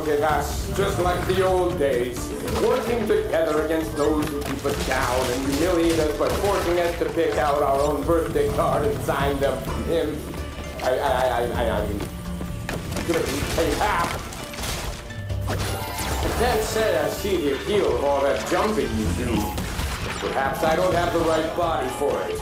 among us, just like the old days, working together against those who keep us down and humiliate us by forcing us to pick out our own birthday card and sign them from him. I mean, good, hey, half. I can't say I see the appeal of all that jumping you do. Perhaps I don't have the right body for it.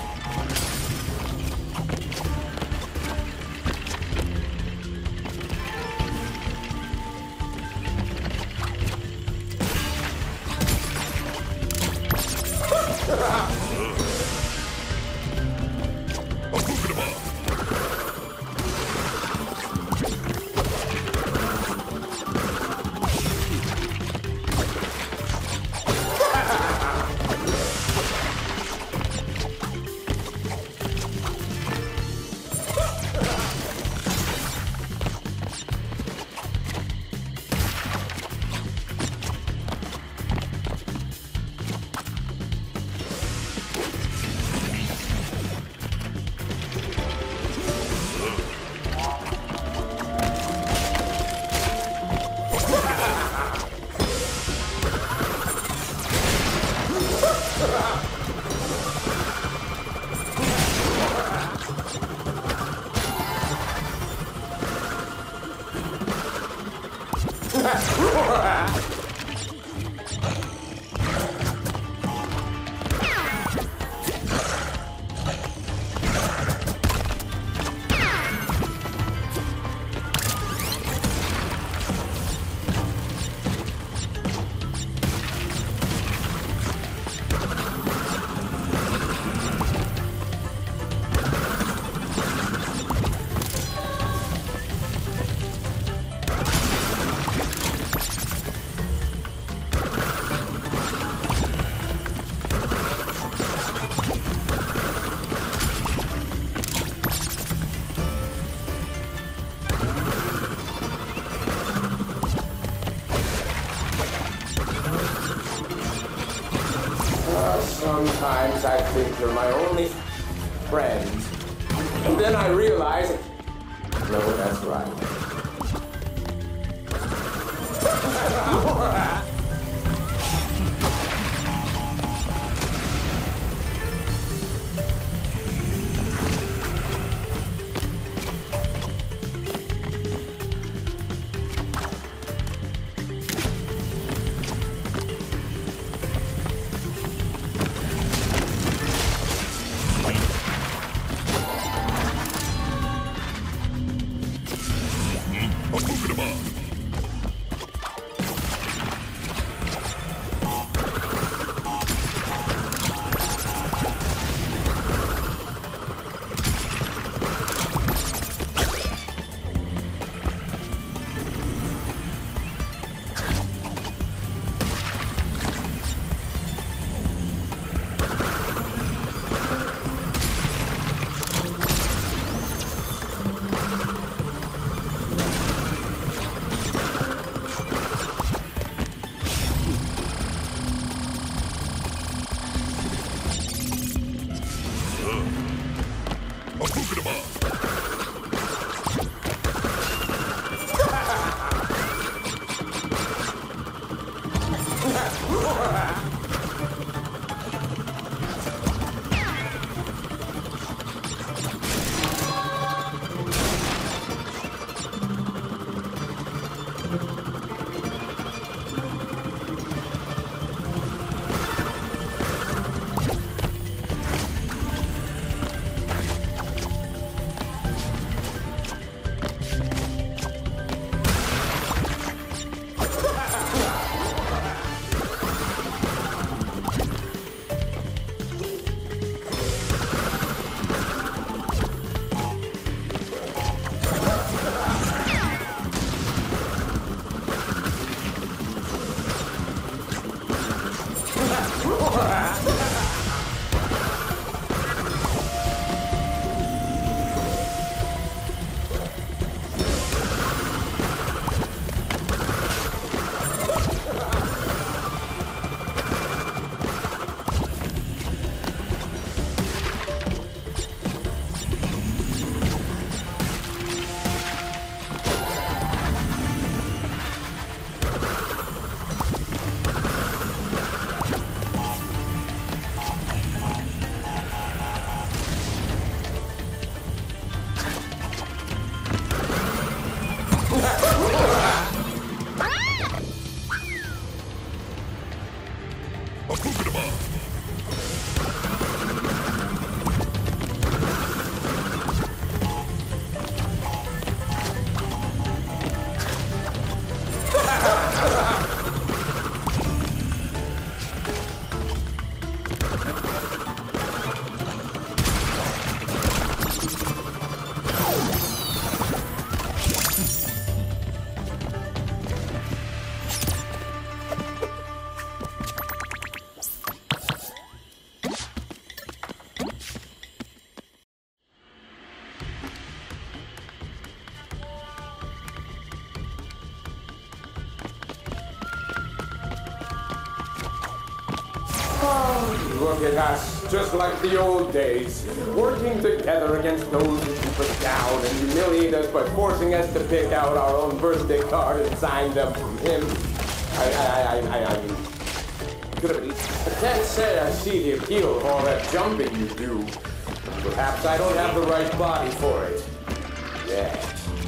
Sometimes I think you're my only friend. And then I realize... No, that's right. look at us, just like the old days, working together against those who keep us down and humiliate us by forcing us to pick out our own birthday card and sign them from him. I mean, I can't say I see the appeal of all that jumping you do. Perhaps I don't have the right body for it. Yeah.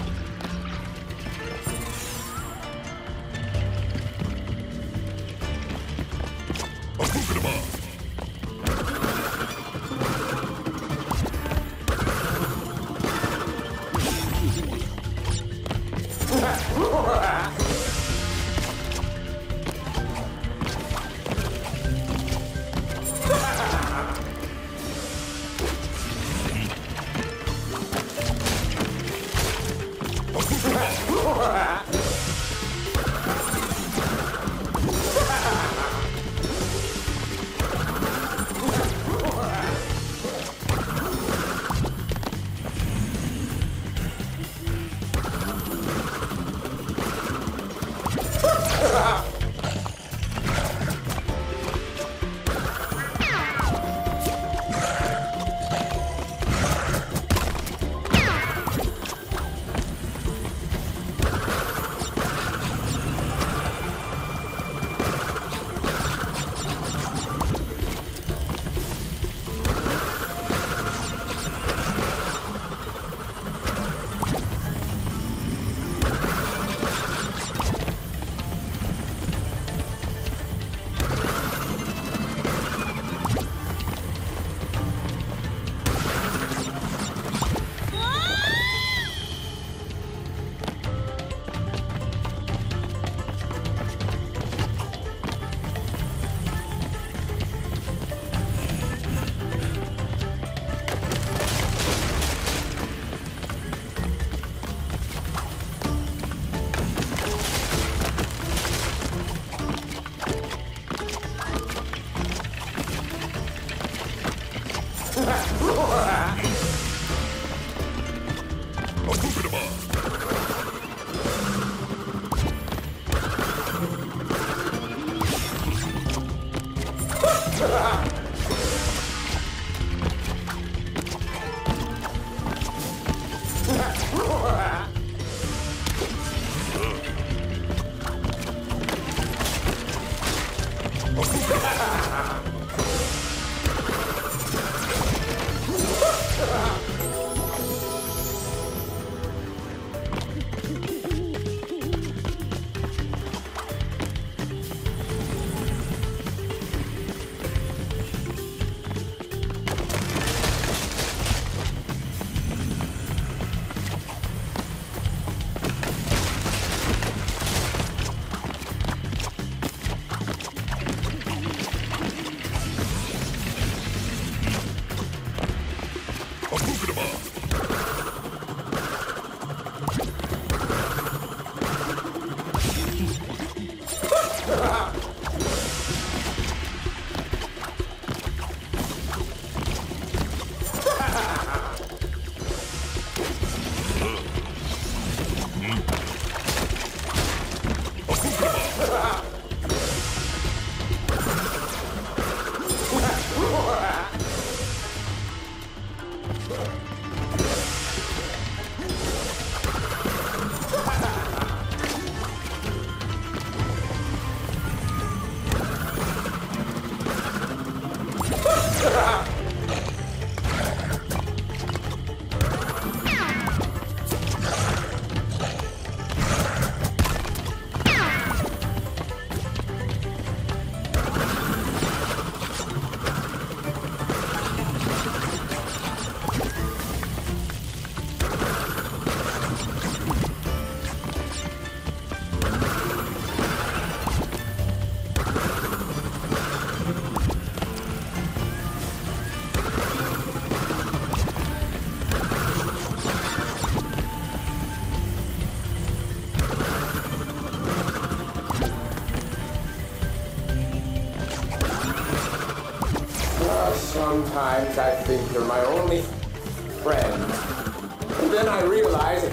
Sometimes I think you're my only friend. And then I realize,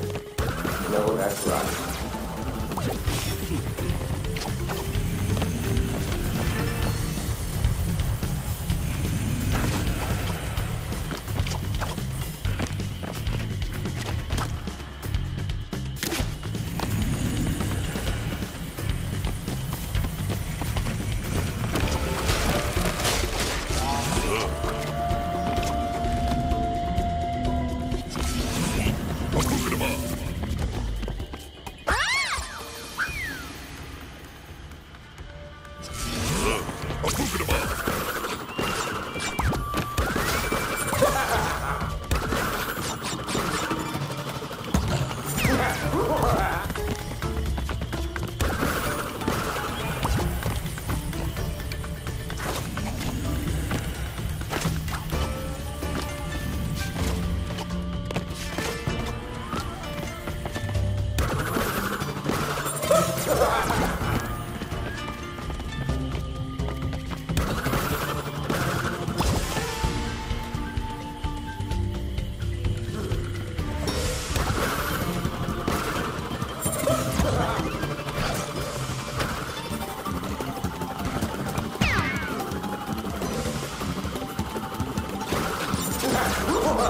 no, that's right.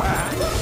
Ha!